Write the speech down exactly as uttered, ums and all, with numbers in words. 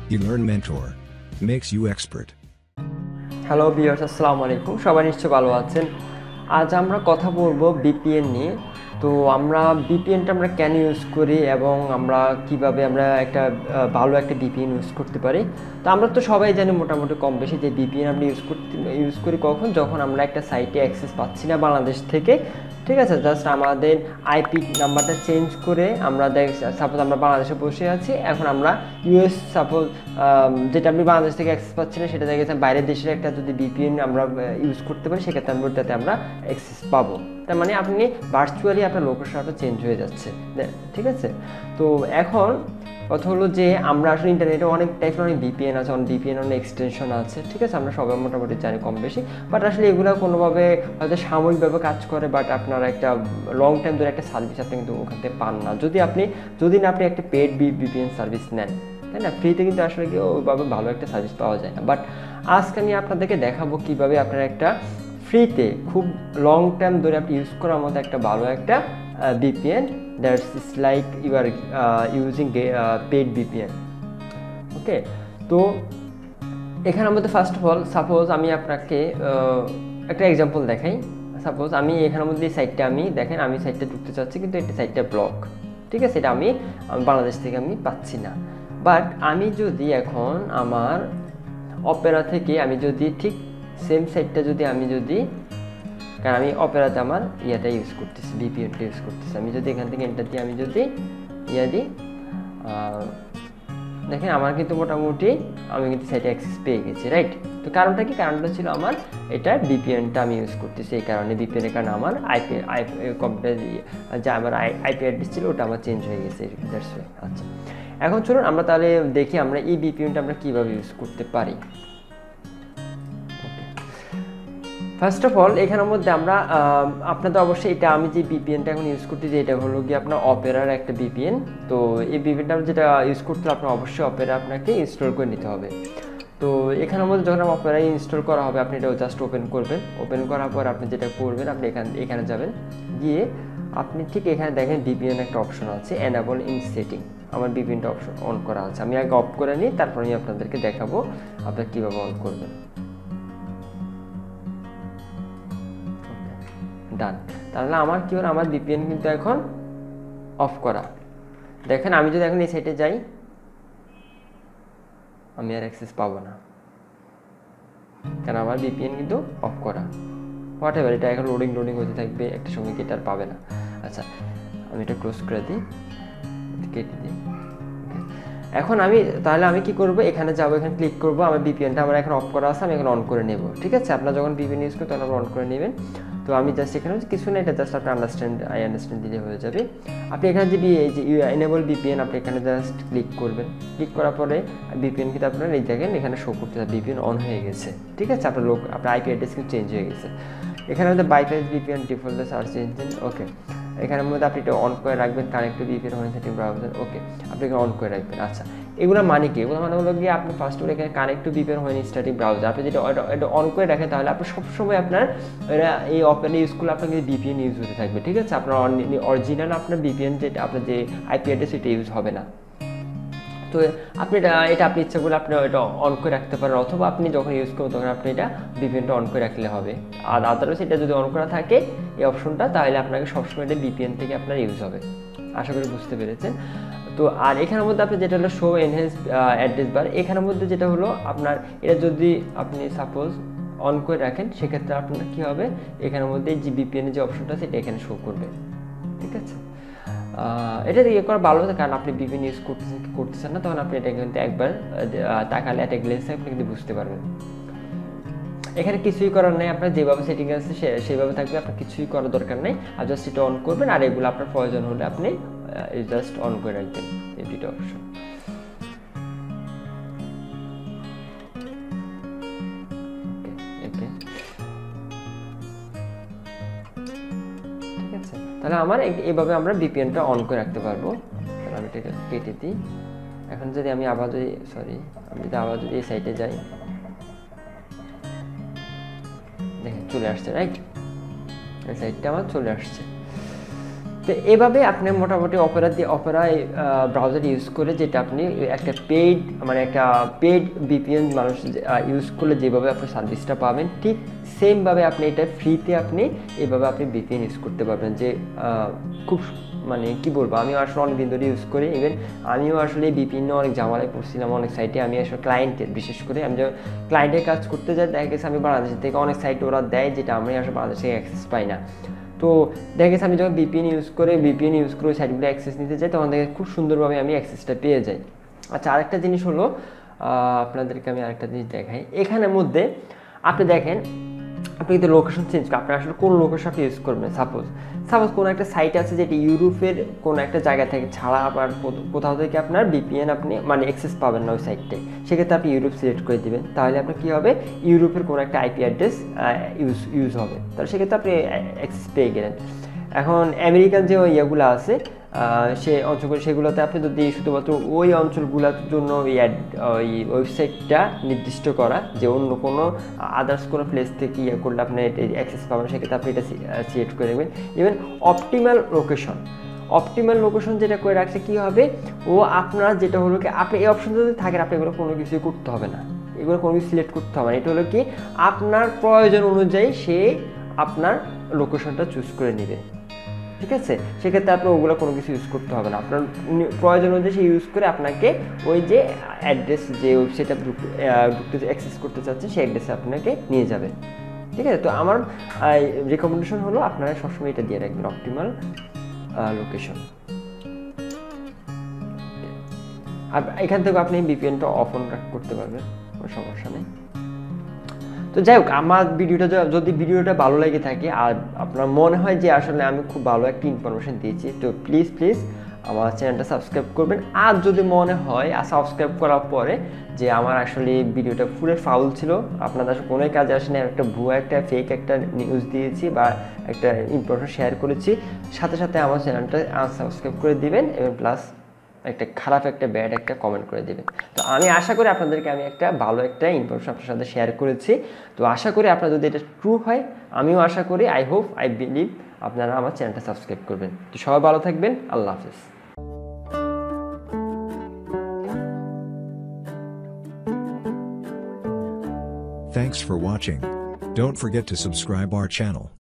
eLearn Mentor makes you expert. Hello viewers, আসসালামু আলাইকুম। সবাই নিশ্চয়ই ভালো আছেন। আজ আমরা কথা বলবো বিপিএন নিয়ে। তো আমরা বিপিএনটা আমরা কেন ইউজ করি এবং আমরা কিভাবে আমরা একটা ভালো একটা বিপিএন ইউজ করতে পারি। তো আমরা তো সবাই জানি মোটামুটি কম বেশি যে বিপিএন আমরা ইউজ করতে ইউজ করি কখন, যখন আমরা একটা সাইটে অ্যাক্সেস পাচ্ছি না বাংলাদেশ থেকে, ঠিক আছে। জাস্ট আমাদের আইপি নাম্বারটা চেঞ্জ করে আমরা দেখ সাপোজ আমরা বাংলাদেশে বসে আছি, এখন আমরা ইউএস সাপোজ যেটা আমি বাংলাদেশ থেকে অ্যাক্সেস পাচ্ছি না সেটা দেখেছি বাইরের দেশের একটা যদি বিপিএন আমরা ইউজ করতে পারি, সেক্ষেত্রে আমরা ওটাতে আমরা অ্যাক্সেস পাবো। তার মানে আপনি ভার্চুয়ালি আপনার লোকেশনটা চেঞ্জ হয়ে যাচ্ছে, ঠিক আছে। তো এখন কথা হলো যে আমরা আসলে ইন্টারনেটে অনেক টাইপের অনেক বিপিএন আছে, অনেক বিপিএন অনেক এক্সটেনশন আছে, ঠিক আছে। আমরা সবাই মোটামুটি জানি কম বেশি, বাট আসলে এগুলো কোনোভাবে হয়তো সাময়িকভাবে কাজ করে, বাট আপনার একটা লং টাইম ধরে একটা সার্ভিস আপনি কিন্তু ওখান থেকে পান না, যদি আপনি যদি না আপনি একটা পেড বিপিএন সার্ভিস নেন, তাই না। ফ্রিতে কিন্তু আসলে কি ওইভাবে ভালো একটা সার্ভিস পাওয়া যায় না। বাট আজকে আমি আপনাদেরকে দেখাবো কীভাবে আপনার একটা ফ্রিতে খুব লং টাইম ধরে আপনি ইউজ করার মতো একটা ভালো একটা VPN that's is like you are using paid VPN. Okay, তো এখানের মধ্যে ফার্স্ট অফ অল সাপোজ আমি আপনাকে একটা এক্সাম্পল দেখাই। সাপোজ আমি এখানের মধ্যে এই সাইটটা আমি দেখেন আমি সাইটটা ঢুকতে চাচ্ছি, কিন্তু এই সাইটটা ব্লক, ঠিক আছে। এটা আমি বাংলাদেশ থেকে আমি পাচ্ছি না। বাট আমি যদি এখন আমার অপেরা থেকে আমি যদি ঠিক সেম সাইটটা যদি আমি যদি কারণ আমি অপেরাতে আমার ইয়াটা ইউজ করতেছি, বিপিএনটা ইউজ করতেছি, আমি যদি এখান থেকে এন্টার দিয়ে আমি যদি ইয়া দিই, দেখেন আমার কিন্তু মোটামুটি আমি কিন্তু সাইটে অ্যাক্সেস পেয়ে গেছি, রাইট। তো কারণটা কি? কারণটা ছিল আমার এটা বিপিএনটা আমি ইউজ করতেছি, এই কারণে বিপিএনের কারণে আমার আইপি আই কম্পিউটার যা আমার আইপি অ্যাড্রেস ছিল ওটা আমার চেঞ্জ হয়ে গেছে, দ্যাটস ওয়াই। আচ্ছা, এখন চলুন আমরা তাহলে দেখি আমরা এই বিপিএনটা আমরা কীভাবে ইউজ করতে পারি। ফার্স্ট অফ অল এখানের মধ্যে আমরা আপনাদের অবশ্যই এটা আমি যে বিপিএনটা এখন ইউজ করতেছি এটা হলো কি আপনার অপেরার একটা বিপিএন। তো এই বিপিএনটা যেটা ইউজ করতে আপনার অবশ্যই অপেরা আপনাকে ইনস্টল করে নিতে হবে। তো এখানের মধ্যে যখন অপেরা ইনস্টল করা হবে আপনি এটা জাস্ট ওপেন করবেন। ওপেন করার পর আপনি যেটা করবেন আপনি এখান এখানে যাবেন, গিয়ে আপনি ঠিক এখানে দেখেন বিপিএন একটা অপশন আছে এনাবল ইন সেটিং। আমার বিপিএনটা অপশন অন করা আছে, আমি আগে অফ করে নিই, তারপর আমি আপনাদেরকে দেখাবো আপনারা কীভাবে অন করবেন। ডান, তাহলে আমার কি হলো আমার বিপিএন কিন্তু এখন অফ করা। দেখেন আমি যদি এখন এই সাইটে যাই আমি আর অ্যাক্সেস পাবো না, কারণ আমার বিপিএন কিন্তু অফ করা। হোয়াট এভার, এটা এখন লোডিং লোডিং হতে থাকবে, একটা সময় কি এটা আর পাবে না। আচ্ছা, আমি এটা ক্লোজ করে দিই, কেটে দিই। এখন আমি তাহলে আমি কি করব, এখানে যাবো, এখানে ক্লিক করবো, আমার বিপিএনটা আমার এখন অফ করা আছে, আমি এখন অন করে নেব, ঠিক আছে। আপনারা যখন বিপিএন ইউজ করবেন তখন অন করে নেবেন। তো আমি জাস্ট এখানে কিছু না, এটা জাস্ট আপনি আন্ডারস্ট্যান্ড আই আন্ডারস্ট্যান্ড দিলে হয়ে যাবে। আপনি এখানে যে এই যে এনেবল বিপিএন আপনি এখানে জাস্ট ক্লিক করবেন। ক্লিক করার পরে বিপিএন কিন্তু আপনার এই দেখেন এখানে শো করতে হবে বিপিএন অন হয়ে গেছে, ঠিক আছে। আপনার লোক আপনার আইপি অ্যাড্রেস কিন্তু চেঞ্জ হয়ে গেছে। এখানে মধ্যে bypass VPN default search engine, okay. এখানের মধ্যে আপনি এটা অন করে রাখবেন, connect VPN home setting browser, okay, আপনি এখানে অন করে রাখবেন। আচ্ছা, এগুলো মানে কি? এগুলো মানে হলো গিয়ে আপনি ফার্স্ট করে এখানে connect to VPN home starting browser আপনি যেটা এটা অন করে রাখেন, তাহলে আপনি সবসময় আপনার এই ওপেন ইউজ করলে আপনার কিন্তু বিপিএন ইউজ হতে থাকবে, ঠিক আছে। আপনার অরিজিনাল আপনার বিপিএন যেটা আপনার যে আইপি অ্যাড্রেস এটা ইউজ হবে না। তো আপনি এটা এটা আপনি ইচ্ছা করলে আপনি এটা অন করে রাখতে পারেন, অথবা আপনি যখন ইউজ করবেন তখন আপনি এটা বিপিএনটা অন করে রাখলে হবে। আর আদারওয়াইজ এটা যদি অন করা থাকে এই অপশনটা, তাহলে আপনাকে সবসময় এটা বিপিএন থেকে আপনার ইউজ হবে। আশা করি বুঝতে পেরেছেন। তো আর এখানের মধ্যে আপনি যেটা হলো শো এনহ্যান্স অ্যাড্রেস বার, এখানের মধ্যে যেটা হলো আপনার এটা যদি আপনি সাপোজ অন করে রাখেন, সেক্ষেত্রে আপনার কী হবে, এখানের মধ্যে যে বিপিএনের যে অপশনটা আছে এটা এখানে শো করবে, ঠিক আছে। এটা ইয়ে করা ভালো হতো, কারণ আপনি বিপিএন ইউজ করতেছেন কি করতেছেন না, তখন আপনি এটা কিন্তু একবার তাকালে একটা গ্লেন্সে আপনি কিন্তু বুঝতে পারবেন। এখানে কিছুই করার নেই, আপনার যেভাবে সেটিং আছে সেইভাবে থাকবে, আপনার কিছুই করার দরকার নেই। আর জাস্ট এটা অন করবেন, আর এগুলো আপনার প্রয়োজন হলে আপনি জাস্ট অন করে রাখবেন এই দুটো অপশন। ঠিক আছে, তাহলে আমার এইভাবে আমরা বিপিএনটা অন করে রাখতে পারবো। তাহলে আমি এটা কেটে দিই। এখন যদি আমি আবার যদি সরি আমি যদি আবার যদি এই সাইটে যাই, দেখেন চলে আসছে, রাইট, এই সাইটটা আমার চলে আসছে। তো তো এভাবে আপনি মোটামুটি অপেরা দিয়ে অপেরা ব্রাউজার ইউজ করে যেটা আপনি একটা পেইড মানে একটা পেইড ভিপিএন মানুষ ইউজ করলে যেভাবে আপনি সার্ভিসটা পাবেন ঠিক সেমভাবে আপনি এটা ফ্রিতে আপনি এভাবে আপনি ভিপিএন ইউজ করতে পারবেন। যে খুব মানে কি বলবো, আমিও আসলে অনেক দিন ধরে ইউজ করি। ইভেন আমিও আসলে ভিপিএন অনেক ঝামেলায় পড়ছিলাম অনেক সাইটে। আমি আসলে ক্লায়েন্টের বিশেষ করে আমি যখন ক্লায়েন্টের কাজ করতে যাই দেখা গেছে আমি বাংলাদেশ থেকে অনেক সাইট ওরা দেয় যেটা আমি আসলে বাংলাদেশে অ্যাক্সেস পাই না। তো দেখা গেছে আমি যখন ভিপিএন ইউজ করে ভিপিএন ইউজ করে সাইটগুলো অ্যাক্সেস নিতে যাই তখন দেখে খুব সুন্দরভাবে আমি অ্যাক্সেসটা পেয়ে যাই। আচ্ছা, আরেকটা জিনিস হলো আপনাদেরকে আমি আরেকটা জিনিস দেখাই। এখানের মধ্যে আপনি দেখেন আপনি কিন্তু লোকেশন চেঞ্জ করেন, আপনি আসলে কোন লোকেশন আপনি ইউজ করবেন। সাপোজ সাপোজ কোনো একটা সাইট আছে যেটি ইউরোপের কোনো একটা জায়গা থেকে ছাড়া আবার কোথাও থেকে আপনার ভিপিএন আপনি মানে অ্যাক্সেস পাবেন না ওই সাইটটায়, সেক্ষেত্রে আপনি ইউরোপ সিলেক্ট করে দেবেন। তাহলে আপনার কী হবে, ইউরোপের কোনো একটা আইপি অ্যাড্রেস ইউজ ইউজ হবে, তাহলে সেক্ষেত্রে আপনি অ্যাক্সেস পেয়ে গেলেন। এখন আমেরিকান যে ইয়েগুলো আছে সে অঞ্চলগুলো সেগুলোতে আপনি যদি শুধুমাত্র ওই অঞ্চলগুলোর জন্য ওই ওই ওয়েবসাইটটা নির্দিষ্ট করা যে অন্য কোনো আদার্স কোনো প্লেস থেকে ইয়ে করলে আপনি অ্যাক্সেস পাবেন, সেক্ষেত্রে আপনি এটা সিলেক্ট করে নেবেন। Even optimal location optimal location যেটা করে রাখছে কী হবে, ও আপনার যেটা হলো কি আপনি এই অপশন যদি থাকেন আপনি এগুলো কোনো কিছুই করতে হবে না, এগুলো কোনো কিছু সিলেক্ট করতে হবে না। এটা হলো কি আপনার প্রয়োজন অনুযায়ী সে আপনার লোকেশনটা চুজ করে নেবে, ঠিক আছে। সেক্ষেত্রে আপনার ওগুলো কোনো কিছু ইউজ করতে হবে না, আপনার প্রয়োজন অনুযায়ী সে ইউজ করে আপনাকে ওই যে অ্যাড্রেস যে ওয়েবসাইটে আপনি ঢুকতে অ্যাক্সেস করতে চাচ্ছেন সেই অ্যাড্রেসে আপনাকে নিয়ে যাবে, ঠিক আছে। তো আমার রেকমেন্ডেশন হলো আপনারা সবসময় এটা দিয়ে রাখবেন, অপটিমাল লোকেশন। আর এখান থেকে আপনি ভিপিএনটা অফ অন করতে পারবেন, কোনো সমস্যা নেই। তো যাই হোক, আমার ভিডিওটা যদি ভিডিওটা ভালো লেগে থাকে আর আপনার মনে হয় যে আসলে আমি খুব ভালো একটা ইনফরমেশন দিয়েছি, তো প্লিজ প্লিজ আমার চ্যানেলটা সাবস্ক্রাইব করবেন। আর যদি মনে হয় আর সাবস্ক্রাইব করার পরে যে আমার আসলে ভিডিওটা পুরো ফাউল ছিল, আপনাদের আসলে কোনো কাজে আসে না, একটা ভুয়া একটা ফেক একটা নিউজ দিয়েছি বা একটা ইনফরমেশন শেয়ার করেছি, সাথে সাথে আমার চ্যানেলটা আনসাবস্ক্রাইব করে দিবেন এবং প্লাস একটা খারাপ একটা ব্যাড একটা কমেন্ট করে দেবেন। তো আমি আশা করি আপনাদেরকে আমি একটা ভালো একটা ইনফরমেশন আপনার সাথে শেয়ার করেছি। তো আশা করি আপনার যদি এটা ট্রু হয়, আমিও আশা করি, আই হোপ আই বিলিভ আপনারা আমার চ্যানেলটা সাবস্ক্রাইব করবেন। তো সবাই ভালো থাকবেন, আল্লাহ হাফেজ। Thanks for watching. Don't forget to subscribe our channel.